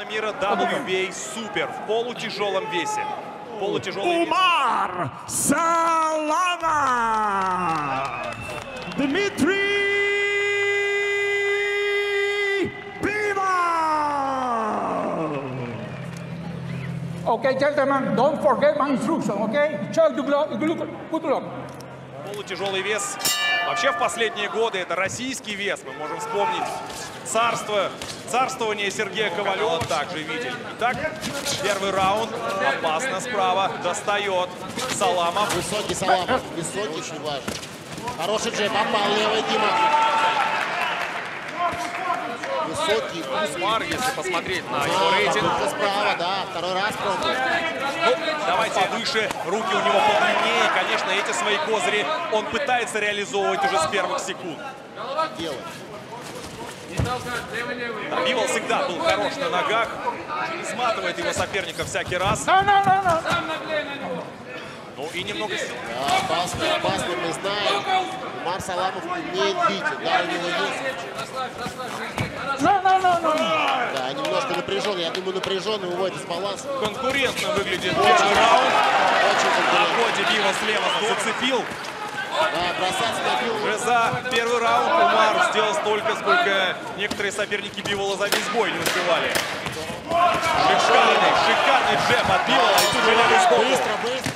мира WBA Супер в полутяжелом весе. Полутяжелый вес. Умар Саламов! Дмитрий Bivol! Okay, gentlemen, don't forget my instruction, okay? Check the block, good luck. Полутяжелый вес. Вообще в последние годы это российский вес. Мы можем вспомнить царствование Сергея Ковалева. Также видели. Итак, первый раунд. Опасно справа. Достает Саламов. Высокий Саламов. Высокий, очень важно. Хороший джеб. Попал левый Дима. Высокий. Умар, если посмотреть на его рейтинг. Справа, да. Второй раз пробует. Ну, давайте выше. Руки у него подлиннее. Конечно, эти свои козыри он пытается реализовывать уже с первых секунд. Делает. Да, Бивол всегда был хорош на ногах. Сматывает его соперника всякий раз. Ну и немного... Да, опасно, опасно, мы знаем. Умар Саламов умеет бить. Удар у него есть. Да, немножко напряжен. Я думаю, напряженный выводит из баланса. Конкурентно выглядит первый раунд. Очень На конкурентно. входе Бивол слева зацепил. Да, бросаться на Бивола. Уже за первый раунд Умар сделал столько, сколько некоторые соперники Бивола за весь бой не успевали. Шикарный джеб от Бивола. И тут же левый сбоку. Быстро.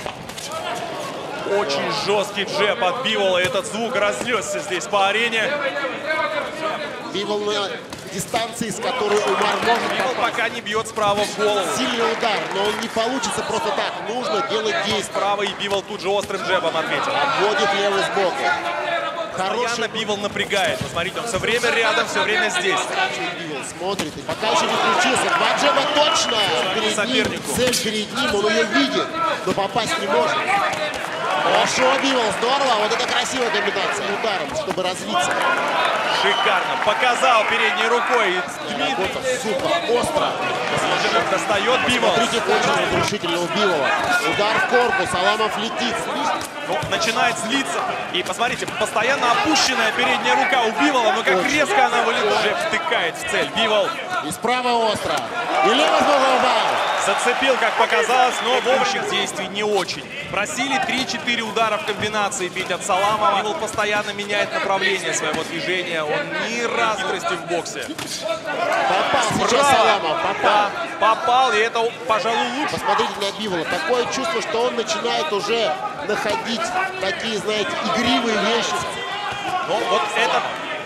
Очень жесткий джеб от Бивола. Этот звук разнесся здесь по арене. Бивол на дистанции, с которой Умар может Бивол попасть. пока не бьет справа в голову. Сильный удар, но он не получится просто так. Нужно делать действия. Справа и Бивол тут же острым джебом ответил. Обводит левый сбоку. Постоянно Хороший Бивол напрягает. Посмотрите, он все время рядом, все время здесь. Бивол смотрит. И пока еще не включился. Два джеба точно. Перед сопернику. ним, цель перед ним, он ее видит, но попасть не может. Хорошо, Бивол, здорово. Вот это красивая комбинация ударом, чтобы развиться. Шикарно. Показал передней рукой. Работа супер, остро. Смотрите, как достает Бивол. Смотрите, очень разрушительно у Бивола. Удар в корпус, Саламов летит. Ну, начинает злиться. И посмотрите, постоянно опущенная передняя рука у Бивола, но как резко она вылетает, втыкает в цель. Бивол И справа остро. И лево сбоку удар. зацепил, как показалось, но в общих действий не очень. Просили 3-4 удара в комбинации бить от Саламова. Бивол постоянно меняет направление своего движения. Он ни разу в боксе. Попал сейчас Саламов, попал. Да, попал, и это, пожалуй, лучше. Посмотрите на Бивола. Такое чувство, что он начинает уже находить такие, знаете, игривые вещи. Но вот это...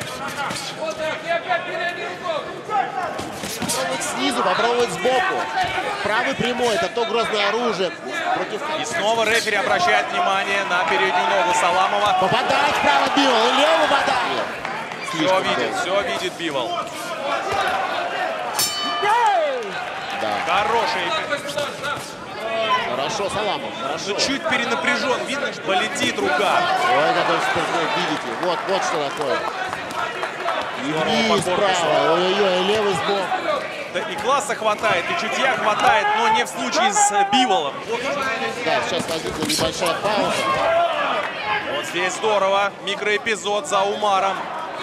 Попробовать снизу, попробовать сбоку. Правый прямой, это то грозное оружие. Против... И снова рефери обращает внимание на переднюю ногу Саламова. Попадает вправо Бивол, и лево попадает. Все видит Бивол. Да. Хороший. Хорошо, Саламов, хорошо. Но чуть перенапряжен. Видно, что полетит рука. Ой, какой спиртной, видите. Вот что такое. И вниз, справа, ой-ой-ой, левый сбоку. Да, и класса хватает, и чутья хватает, но не в случае с Биволом. Да, сейчас возникла небольшая пауза. Вот здесь здорово. Микроэпизод за Умаром.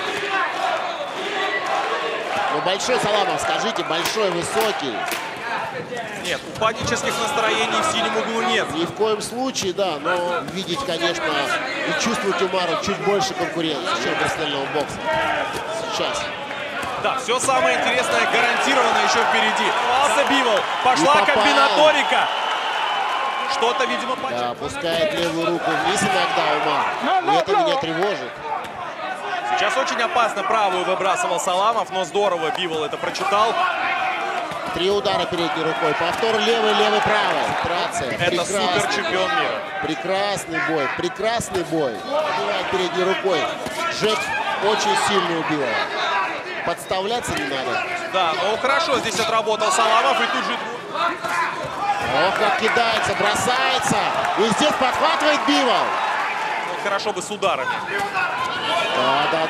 Ну, большой Саламов, скажите, большой, высокий. Нет, упаднических настроений в синем углу нет. Ни в коем случае, да, но видеть, конечно, и чувствовать Умара чуть больше конкуренции, чем профессионального бокса. Сейчас. Да, все самое интересное гарантированно еще впереди. Пался Бивол. Пошла попал. комбинаторика. Что-то, видимо, Да, опускает левую руку вниз иногда Умар. И это меня тревожит. Сейчас очень опасно правую выбрасывал Саламов, но здорово Бивол это прочитал. 3 удара передней рукой. Повтор левый, правый. Трация. Это супер чемпион мира. Прекрасный бой. Прекрасный бой. Убивает передней рукой. Джеб очень сильный убил. Подставляться не надо. Да, ну хорошо здесь отработал Саламов и тут же... Ох, как кидается, бросается. И здесь подхватывает Бивол. Вот хорошо бы с ударами. Да.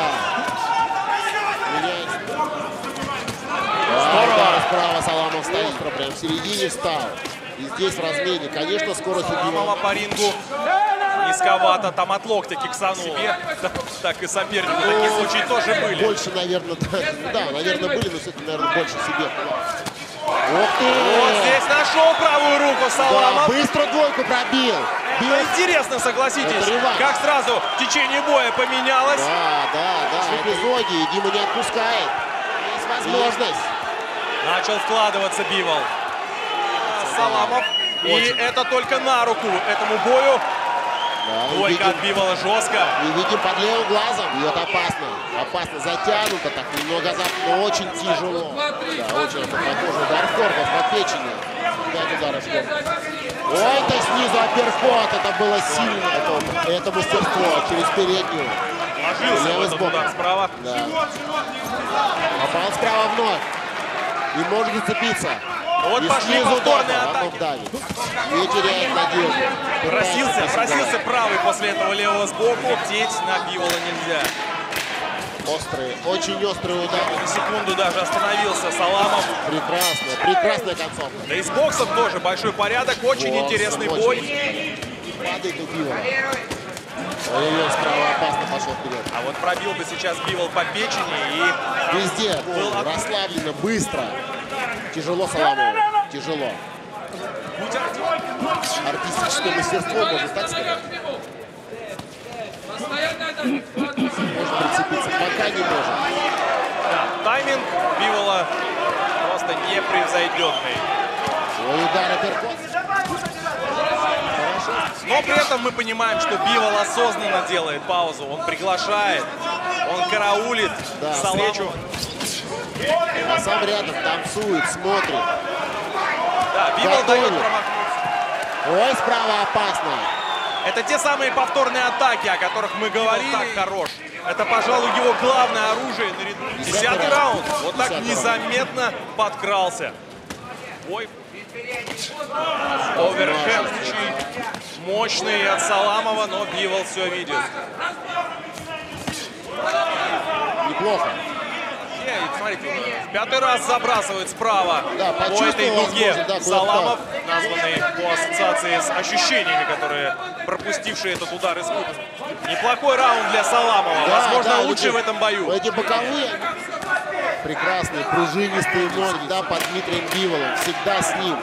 Меняется. Здорово. Удар справа Саламов стоит, прям в середине встал. И здесь в размене, конечно, скорость у Саламова Бивола. по рингу низковато, там от локтя киксанул себе, так и сопернику. Такие случаи тоже были. Больше, наверное, да, наверное, были, но все-таки, наверное, больше себе. Ух ты! Вот здесь нашел правую руку Да, Саламов. быстро двойку пробил. Бил. Интересно, согласитесь, Это реванш. как сразу в течение боя поменялось. Да. В эпизоде и Дима не отпускает. Есть возможность. Начал вкладываться Бивол. Саламов. И Очень. это только на руку этому бою. Да, и Двойка от видим, Бивола жестко. и видим под левым глазом. Бьет опасно. Опасно затянуто, так немного но очень тяжело. Да, очень это похоже. Удар в корпус по печени. 5 ударов в корпус. Ой, это снизу апперкот. Это было сильно. Это мастерство через переднюю. Ложился в Левый этот сбоку. удар справа. Да. Попал справа вновь. И может зацепиться. Вот И пошли снизу повторные удар, атаки. Ванов давит. И теряет надежду. Просился правый после этого левого сбоку. Теть на Бивола нельзя. Острые, очень острые удары. На секунду даже остановился Саламов. Прекрасная концовка. Да и с боксом тоже большой порядок. Очень интересный Очень. бой. И падает у Бивола. Ой-ой-ой, справа опасно пошел вперед. А вот пробил бы сейчас Бивол по печени и Везде расслабленно, быстро. Тяжело Саламову. Тяжело. Артистическое мастерство, можно так сказать. Может прицепиться, пока не может. да, тайминг Бивола просто непревзойденный. Свой удар апперкот. Хорошо. Но при этом мы понимаем, что Бивол осознанно делает паузу. Он приглашает, он караулит встречу. А сам рядом танцует, смотрит. Да, Бивол дает Готовит. промахнуться. Ой, справа опасно. Это те самые повторные атаки, о которых мы говорили. Так хорош. Это, пожалуй, его главное оружие наряду. 10-й раунд. Вот так 10-й незаметно подкрался. Бой. Оверхенд мощный от Саламова, но Бивол все видит. Неплохо. И, смотрите, в 5-й раз забрасывает справа Да, по этой почувствовал, дуге возможно, да, Саламов, названный по ассоциации с ощущениями, которые пропустившие этот удар из кубка. Неплохой раунд для Саламова, Да, возможно, да, лучший в этом бою. Эти боковые прекрасные, пружинистые ноги, да, под Дмитрием Биволом, всегда с ним.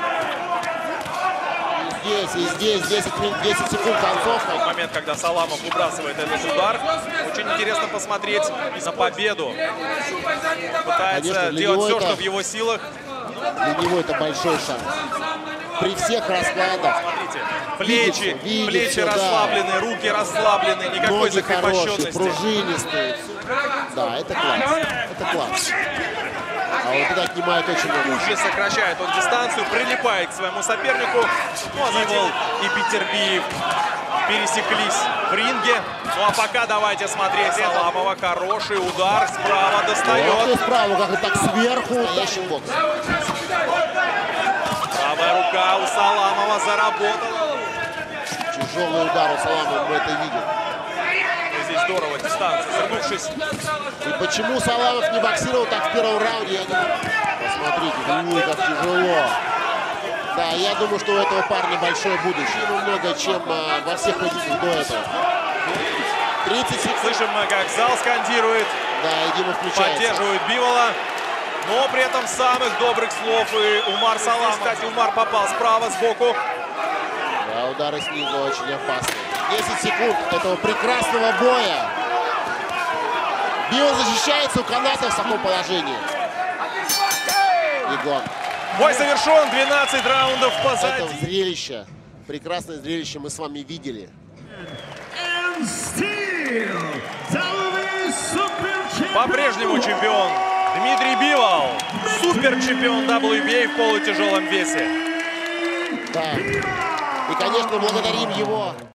И здесь 10 секунд концовка. В момент, когда Саламов выбрасывает этот удар, очень интересно посмотреть на победу. Пытается Конечно, для делать него все, это- что в его силах. Для него это большой шанс. При всех раскладах. Смотрите, плечи, видится, плечи да. расслаблены, руки расслаблены, никакой Ноги хорошие, закрепощенности. пружинистые. Да, это класс. Это класс. А вот это отнимает очень много. Уже сокращает он дистанцию, прилипает к своему сопернику. Ну, а Бивол и Петербиев пересеклись в ринге. Ну а пока давайте смотреть Саламова. Хороший удар, справа Вот достает. ты справа, как и так сверху. Настоящий бокс. Правая рука у Саламова заработала. Тяжелый удар у Саламова, мы это видим. Ну, здесь здорово, дистанция, свернувшись. И почему Саламов не боксировал так в первом раунде, я не знаю. Посмотрите, как тяжело. Да, я думаю, что у этого парня большое будущее. Много, чем во всех поединках до этого. 30 секунд. Слышим, как зал скандирует, Да, и Дима включается. поддерживают Бивола. Но при этом самых добрых слов и Умар Салам. Кстати, Умар попал справа, сбоку. Да, удары снизу очень опасны. 10 секунд этого прекрасного боя. Бивол защищается у канатов в таком положении. Игон. Бой завершен, 12 раундов Это позади. зрелище, прекрасное зрелище мы с вами видели. And still, WBA Super Champion. По-прежнему чемпион Дмитрий Бивол. Супер чемпион WBA в полутяжелом весе. Да. И, конечно, благодарим его.